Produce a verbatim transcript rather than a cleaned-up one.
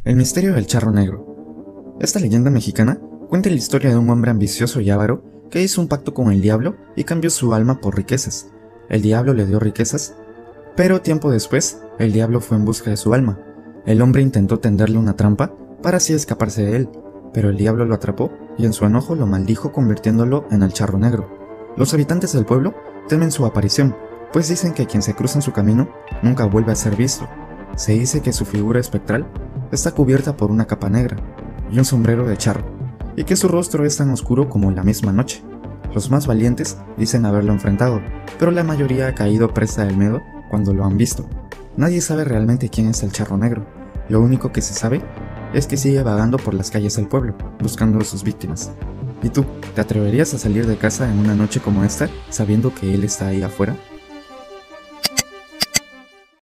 El misterio del charro negro. Esta leyenda mexicana cuenta la historia de un hombre ambicioso y avaro que hizo un pacto con el diablo y cambió su alma por riquezas. El diablo le dio riquezas, pero tiempo después, el diablo fue en busca de su alma. El hombre intentó tenderle una trampa para así escaparse de él, pero el diablo lo atrapó y en su enojo lo maldijo convirtiéndolo en el charro negro. Los habitantes del pueblo temen su aparición, pues dicen que quien se cruza en su camino nunca vuelve a ser visto. Se dice que su figura espectral está cubierta por una capa negra y un sombrero de charro, y que su rostro es tan oscuro como la misma noche. Los más valientes dicen haberlo enfrentado, pero la mayoría ha caído presa del miedo cuando lo han visto. Nadie sabe realmente quién es el charro negro. Lo único que se sabe es que sigue vagando por las calles del pueblo, buscando a sus víctimas. ¿Y tú, te atreverías a salir de casa en una noche como esta, sabiendo que él está ahí afuera?